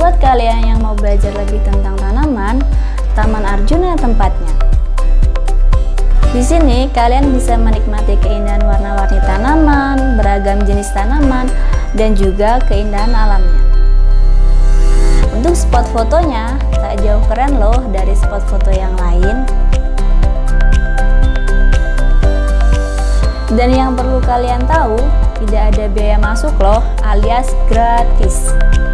buat kalian yang mau belajar lebih tentang tanaman, Taman Arjuna tempatnya. Di sini kalian bisa menikmati keindahan warna-warni tanaman, beragam jenis tanaman, dan juga keindahan alamnya. Untuk spot fotonya, tak jauh keren loh dari spot foto yang lain. Dan yang perlu kalian tahu, tidak ada biaya masuk loh, alias gratis.